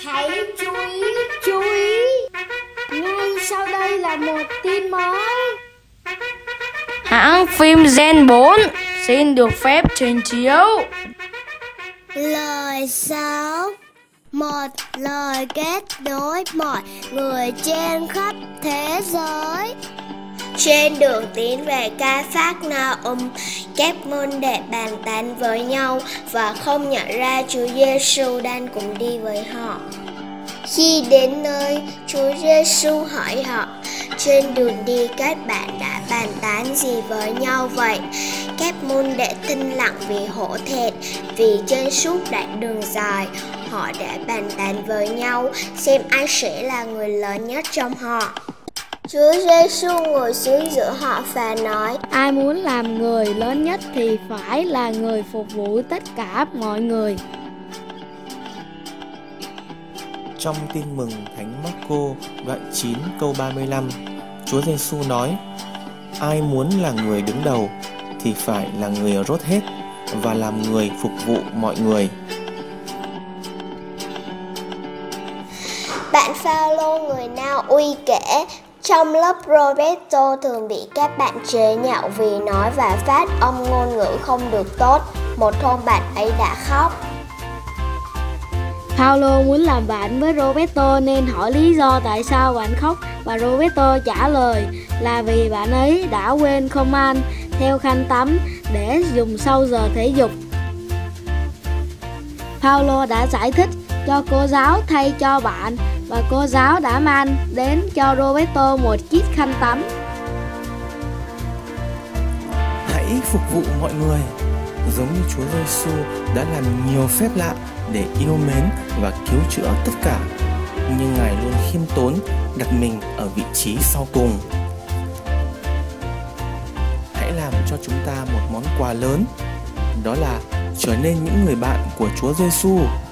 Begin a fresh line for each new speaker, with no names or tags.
Hãy chú ý, ngay sau đây là một tin mới.
Hãng phim Gen 4 xin được phép trình chiếu.
Lời 6. Một lời kết nối mọi người trên khắp thế giới. Trên đường tiến về Ca-phác-na-um, các môn đệ bàn tán với nhau và không nhận ra Chúa Giêsu đang cùng đi với họ. Khi đến nơi, Chúa Giêsu hỏi họ: trên đường đi các bạn đã bàn tán gì với nhau vậy? Các môn đệ thinh lặng vì hổ thẹn, vì trên suốt đoạn đường dài, họ đã bàn tán với nhau xem ai sẽ là người lớn nhất trong họ. Chúa Giêsu ngồi xuống giữa họ và nói:
ai muốn làm người lớn nhất thì phải là người phục vụ tất cả mọi người.
Trong tin mừng Thánh Marco đoạn 9 câu 35, Chúa Giêsu nói: ai muốn là người đứng đầu thì phải là người rốt hết và làm người phục vụ mọi người.
Bạn Phao-lô người Na Uy kể, trong lớp Roberto thường bị các bạn chế nhạo vì nói và phát âm ngôn ngữ không được tốt. Một hôm bạn ấy đã khóc.
Paulo muốn làm bạn với Roberto nên hỏi lý do tại sao bạn khóc, và Roberto trả lời là vì bạn ấy đã quên không mang theo khăn tắm để dùng sau giờ thể dục. Paulo đã giải thích cho cô giáo thay cho bạn, và cô giáo đã mang đến cho Roberto một chiếc khăn tắm.
Hãy phục vụ mọi người, giống như Chúa Giêsu đã làm nhiều phép lạ để yêu mến và cứu chữa tất cả, nhưng Ngài luôn khiêm tốn, đặt mình ở vị trí sau cùng. Hãy làm cho chúng ta một món quà lớn, đó là trở nên những người bạn của Chúa Giêsu.